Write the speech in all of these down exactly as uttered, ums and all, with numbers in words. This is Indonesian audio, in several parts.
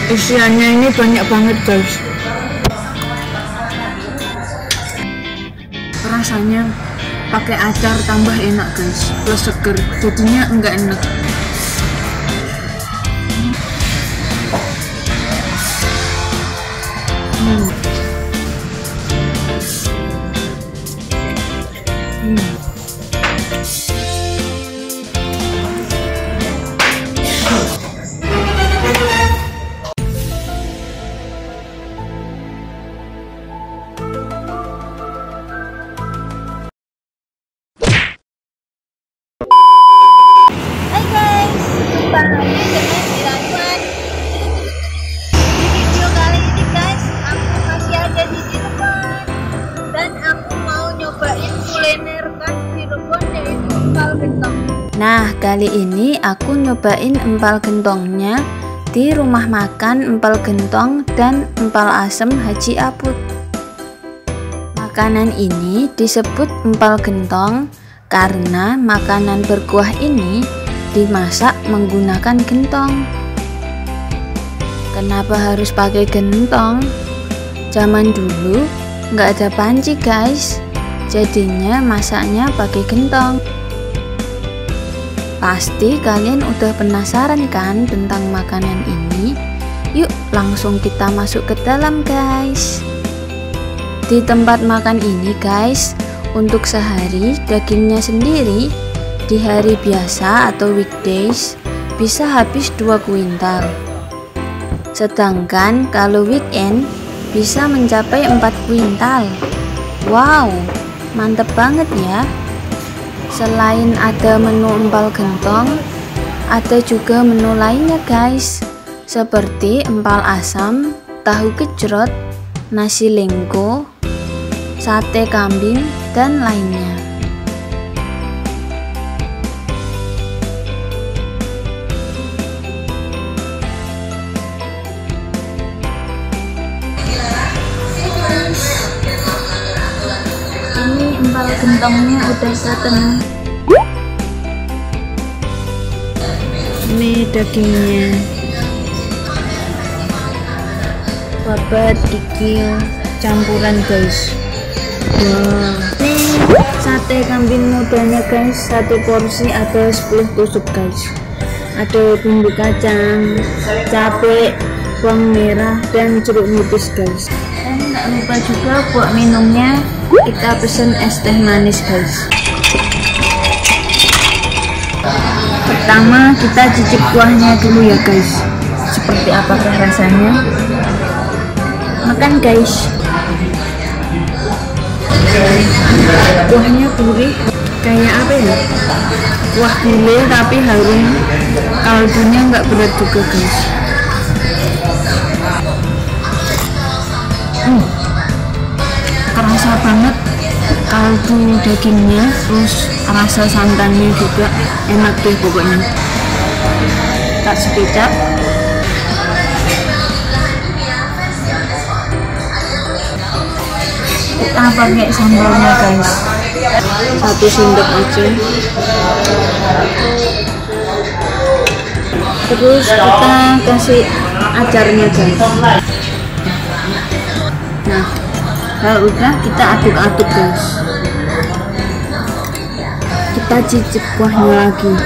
Isiannya ini banyak banget guys. Rasanya pakai acar tambah enak guys, plus seger, jadinya enggak enak. Hmm. Hmm. Nah, kali ini aku nyobain empal gentongnya di rumah makan Empal Gentong dan Empal Asem Haji Aput. Makanan ini disebut empal gentong karena makanan berkuah ini dimasak menggunakan gentong. Kenapa harus pakai gentong? Zaman dulu nggak ada panci guys, jadinya masaknya pakai gentong. Pasti kalian udah penasaran kan tentang makanan ini? Yuk langsung kita masuk ke dalam guys. Di tempat makan ini guys, untuk sehari dagingnya sendiri di hari biasa atau weekdays bisa habis dua kuintal. Sedangkan kalau weekend bisa mencapai empat kuintal. Wow, mantep banget ya. Selain ada menu empal gentong, ada juga menu lainnya guys, seperti empal asam, tahu gejrot, nasi lengko, sate kambing, dan lainnya. Ini empal gentongnya udah datang. Ini dagingnya, babat, kikil, campuran guys. Wow. Ini sate kambing mudanya guys, satu porsi ada sepuluh tusuk guys. Ada bumbu kacang, cabai, bawang merah, dan jeruk nipis guys. Dan nggak lupa juga buat minumnya, kita pesen es teh manis guys. Pertama kita cicip kuahnya dulu ya guys, seperti apakah rasanya. Makan guys. Kuahnya gurih, kayak apa ya, kuah gulai tapi harum. Kaldunya nggak berat juga guys. hmm. Kerasa banget kaldu dagingnya, terus rasa santannya juga enak deh pokoknya. Tak sekejap. Kita pakai sambalnya guys, satu sendok aja. Terus kita kasih acarnya guys. Nah, kalau udah kita aduk-aduk guys. Kita cicip kuahnya lagi.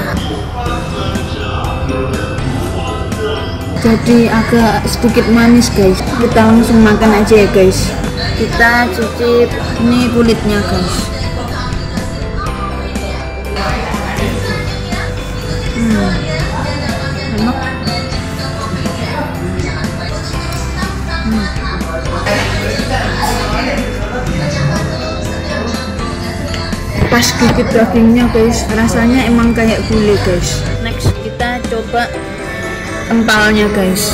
Jadi agak sedikit manis guys. Kita langsung makan aja ya guys. Kita cicip ini kulitnya guys. Hmm, enak. Hmm. Pas gigit dagingnya guys, rasanya emang kayak gulai guys. Next kita coba empalnya guys.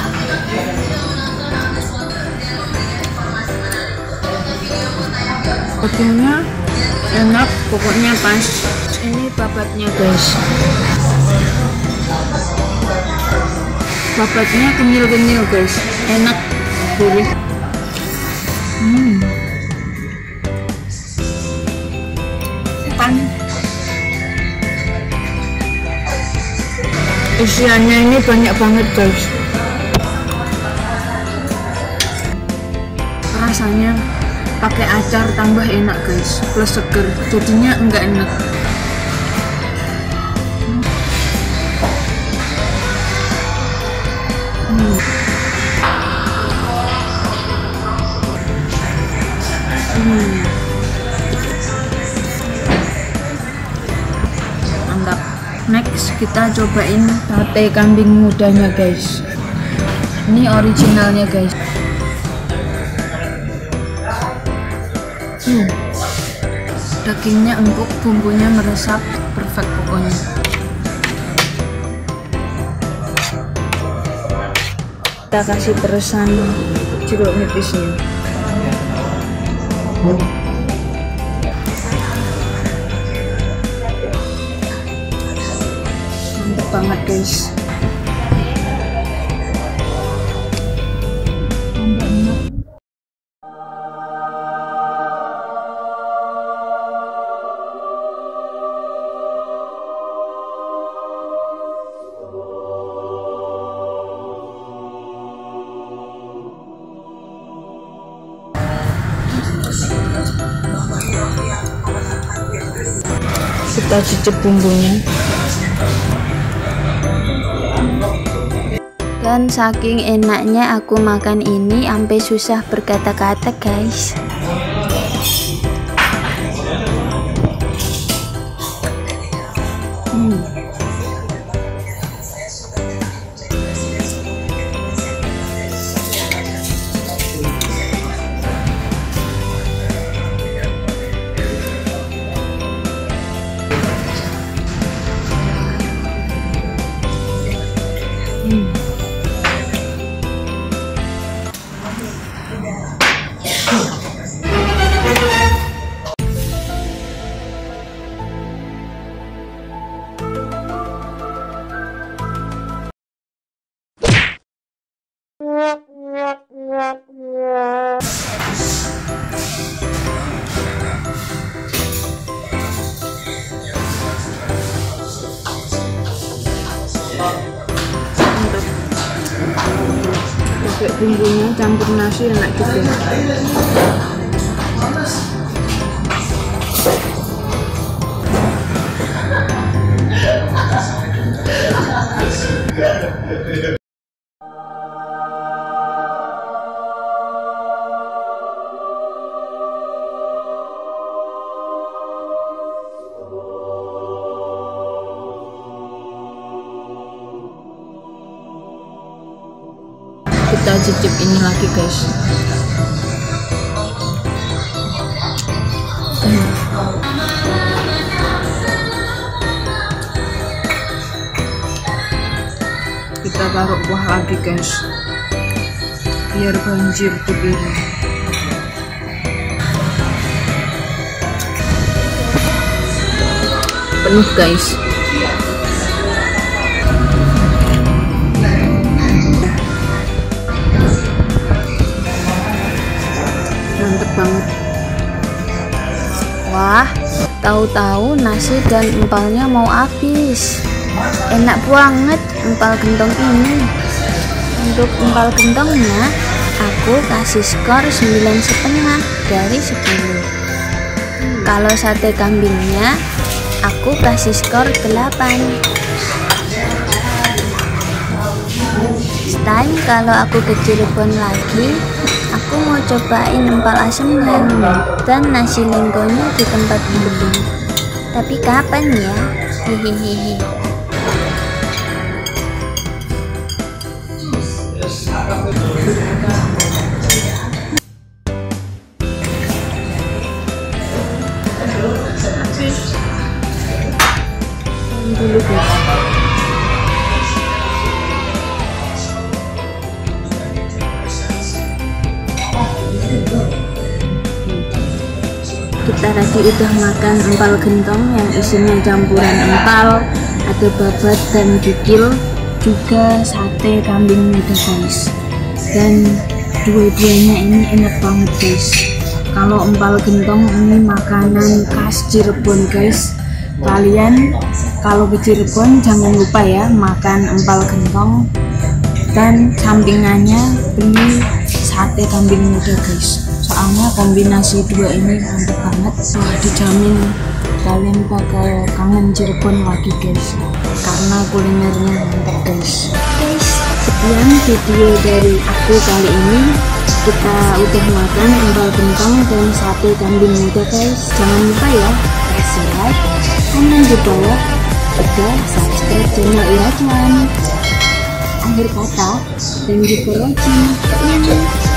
Dagingnya enak, pokoknya pas. Ini babatnya guys. Babatnya kenyal-kenyal guys, enak, gurih. Hmm. Kan isiannya ini banyak banget guys. rasanya pakai acar tambah enak guys, plus seger, jadinya enggak enak. hmm. Hmm. Mantap. Next kita cobain sate kambing mudanya guys. Ini originalnya guys. Hmm. Dagingnya empuk, bumbunya meresap, perfect pokoknya. Kita kasih peresan jeruk nipisnya. Mantap banget guys. Kita cicip bumbunya. Dan saking enaknya aku makan ini sampai susah berkata-kata guys. Hmm. Hmm. Pakai bumbunya campur nasi enak juga. Kita cicip ini lagi guys. hmm. Kita taruh kuah lagi guys, biar banjir di piring. Penuh guys. Mantep banget. Wah, tahu-tahu nasi dan empalnya mau habis. Enak banget empal gentong ini. Untuk empal gentongnya aku kasih skor sembilan setengah dari sepuluh. Kalau sate kambingnya aku kasih skor delapan. Next time kalau aku ke Cirebon lagi, aku mau cobain empal asemnya dan nasi lengkonya di tempat ini. Tapi kapan ya? Hehehe. Dulu guys. Kita tadi udah makan empal gentong yang isinya campuran empal, ada babat dan kikil, juga sate kambing muda guys. Dan dua-duanya ini enak banget guys. Kalau empal gentong ini makanan khas Cirebon guys. Kalian kalau ke Cirebon jangan lupa ya makan empal gentong, dan sampingannya beli sate kambing muda guys. Soalnya kombinasi dua ini mantap banget. Wah, dijamin kalian bakal kangen Cirebon lagi guys, karena kulinernya mantap guys. Guys, sekian video dari aku kali ini. Kita udah makan empal kentang dan sate kambing muda guys. Jangan lupa ya, kasih like, komen di bawah, juga subscribe channel Ira Cuan. Akhir kata, thank you for watching.